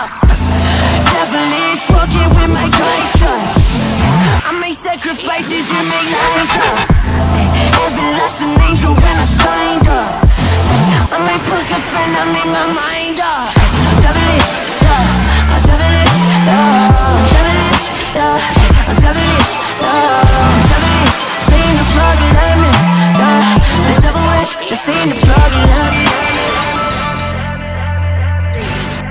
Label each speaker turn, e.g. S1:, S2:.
S1: Devilish, walking with my guys shut. I make sacrifices and make lives up. Heaven lost an angel when I signed up. I might fuck a friend, I made my mind up. Devilish,